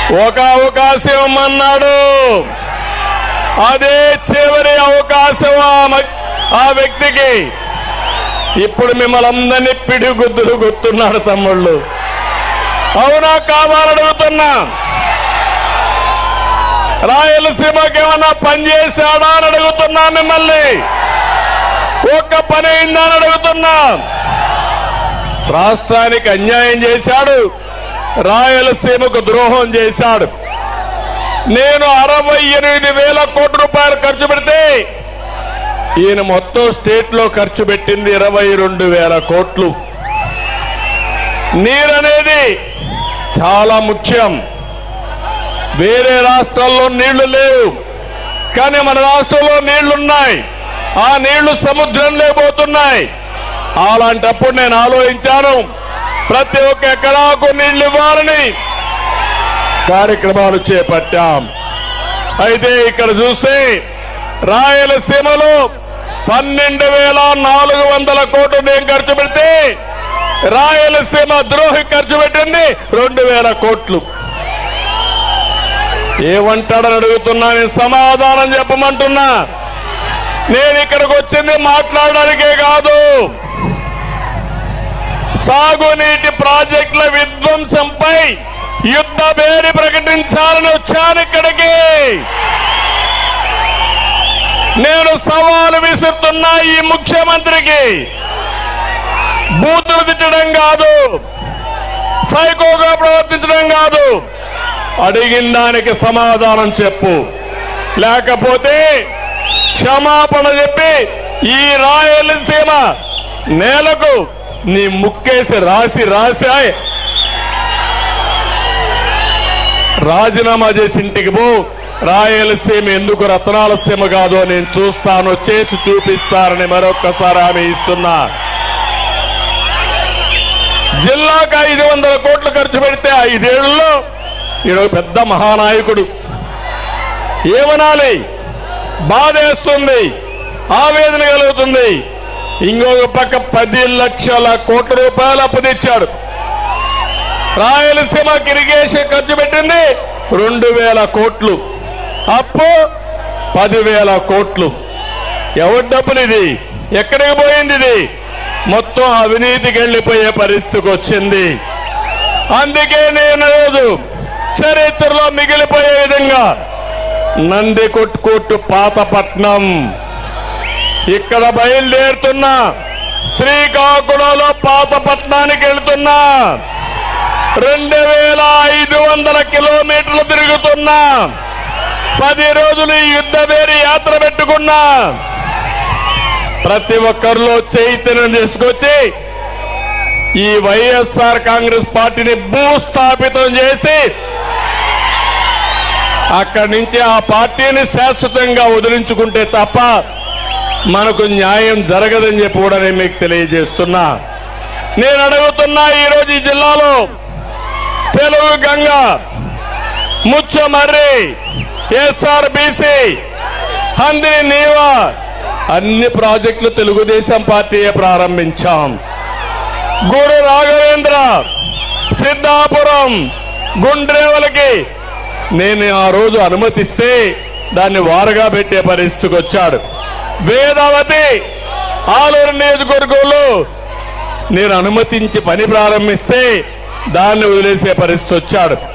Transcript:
ఒక అవకాశం ఇవ్వమన్నాడు. అదే చివరి అవకాశం ఆ వ్యక్తికి. ఇప్పుడు మిమ్మల్ని అందరినీ పిడిగుద్దులు గుర్తున్నాడు తమ్ముళ్ళు. అవునా కావాలని అడుగుతున్నా. రాయలసీమకి ఏమన్నా పని చేశాడా అని అడుగుతున్నా మిమ్మల్ని. ఒక్క పని అయిందా అని అడుగుతున్నా. రాష్ట్రానికి అన్యాయం చేశాడు, రాయలసీమకు ద్రోహం చేశాడు. నేను 68,000 కోట్ల రూపాయలు ఖర్చు పెడితే ఈయన మొత్తం స్టేట్ లో ఖర్చు పెట్టింది 22,000 కోట్లు. నీరనేది చాలా ముఖ్యం. వేరే రాష్ట్రాల్లో నీళ్లు లేవు, కానీ మన రాష్ట్రంలో నీళ్లున్నాయి. ఆ నీళ్లు సముద్రంలో పోతున్నాయి. అలాంటప్పుడు నేను ఆలోచించాను, ప్రతి ఒక్క ఎకరాకు నీళ్లు ఇవ్వాలని కార్యక్రమాలు చేపట్టాం. అయితే ఇక్కడ చూస్తే రాయలసీమలో 12,400 కోట్లు నేను ఖర్చు పెడితే రాయలసీమ ద్రోహి ఖర్చు పెట్టింది 2,000 కోట్లు. ఏమంటాడని అడుగుతున్నా, నేను సమాధానం చెప్పమంటున్నా. నేను ఇక్కడికి వచ్చింది మాట్లాడడానికే కాదు, సాగునీటి ప్రాజెక్టుల విధ్వంసంపై యుద్ధ భేరి ప్రకటించాలని వచ్చాను ఇక్కడికి. నేను సవాలు విసురుతున్నా ఈ ముఖ్యమంత్రికి. బూతులు తిట్టడం కాదు, సైకోగా ప్రవర్తించడం కాదు, అడిగిన దానికి సమాధానం చెప్పు, లేకపోతే క్షమాపణ చెప్పి ఈ రాయలసీమ నేలకు నీ ముక్కేసి రాసి రాజీనామా చేసి ఇంటికి పో. రాయలసీమ ఎందుకు రత్నాల సీమ కాదో నేను చూస్తాను, చేసి చూపిస్తారని మరొక్కసారి హామీ ఇస్తున్నా. జిల్లాకు 500 కోట్లు ఖర్చు పెడితే 5 ఏళ్లలో ఈరోజు పెద్ద మహానాయకుడు. ఏమనాలి? బాధేస్తుంది, ఆవేదన కలుగుతుంది. ఇంకొక పక్క 10 లక్షల కోట్ల రూపాయలు అప్పు తెచ్చాడు. రాయలసీమకి ఇరిగేషన్ ఖర్చు పెట్టింది 2,000 కోట్లు, అప్పు 10,000 కోట్లు. ఎవరి డబ్బులు ఇది? ఎక్కడికి పోయింది ఇది? మొత్తం అవినీతికి వెళ్లిపోయే పరిస్థితికి వచ్చింది. అందుకే నేను రోజు చరిత్రలో మిగిలిపోయే విధంగా నందికొట్టు పాతపట్నం ఇక్కడ బయలుదేరుతున్నా, శ్రీకాకుళంలో పాతపట్నానికి వెళ్తున్నా, 2,500 కిలోమీటర్లు తిరుగుతున్నా, 10 రోజులు ఈ యుద్ధ భేరి యాత్ర పెట్టుకున్నా. ప్రతి ఒక్కరిలో చైతన్యం తీసుకొచ్చి ఈ వైఎస్ఆర్ కాంగ్రెస్ పార్టీని భూస్థాపితం చేసి అక్కడి నుంచి ఆ పార్టీని శాశ్వతంగా వదిలించుకుంటే తప్ప మనకు న్యాయం జరగదని చెప్పి కూడా నేను మీకు తెలియజేస్తున్నా. నేను అడుగుతున్నా, ఈరోజు ఈ జిల్లాలో తెలుగు గంగ, ముచ్చమర్రి, ఎస్ఆర్బీసీ, హంది నీవా అన్ని ప్రాజెక్టులు తెలుగుదేశం పార్టీయే ప్రారంభించాం. గూడు రాఘవేంద్ర, సిద్ధాపురం, గుండ్రేవలకి నేను ఆ రోజు అనుమతిస్తే దాన్ని వారగా పెట్టే పరిస్థితికి వచ్చాడు. వేదావతి, ఆలూరు నియోజకవర్గంలో నేను అనుమతించి పని ప్రారంభిస్తే దాన్ని వదిలేసే పరిస్థితి వచ్చాడు.